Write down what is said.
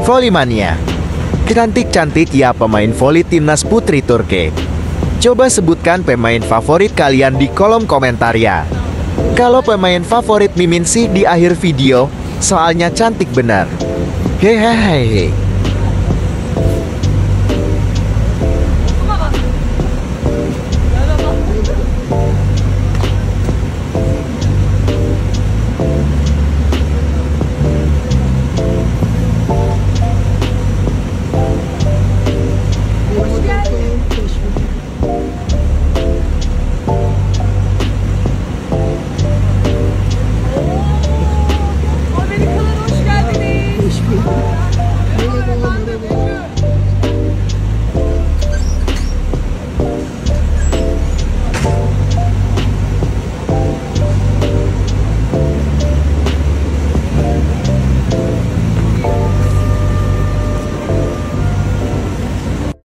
Volley-mania. Cantik-cantik ya pemain voli timnas putri Turki. Coba sebutkan pemain favorit kalian di kolom komentar ya. Kalau pemain favorit Mimin sih di akhir video, soalnya cantik benar. Hehehe.